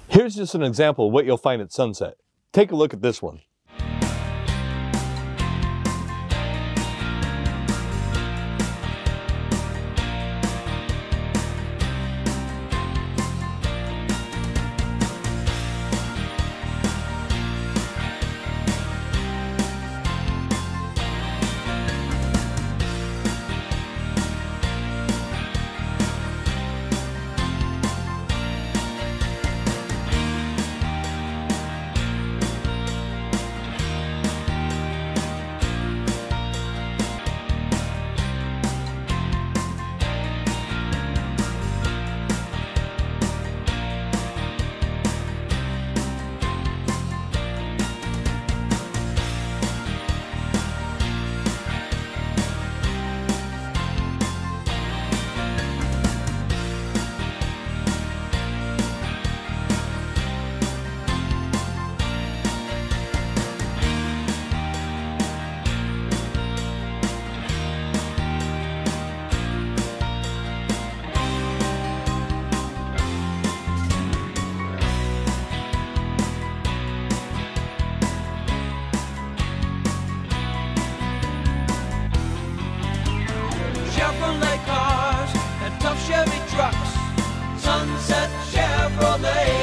Here's just an example of what you'll find at sunset. Take a look at this one. Chevrolet cars and tough Chevy trucks. Sunset Chevrolet.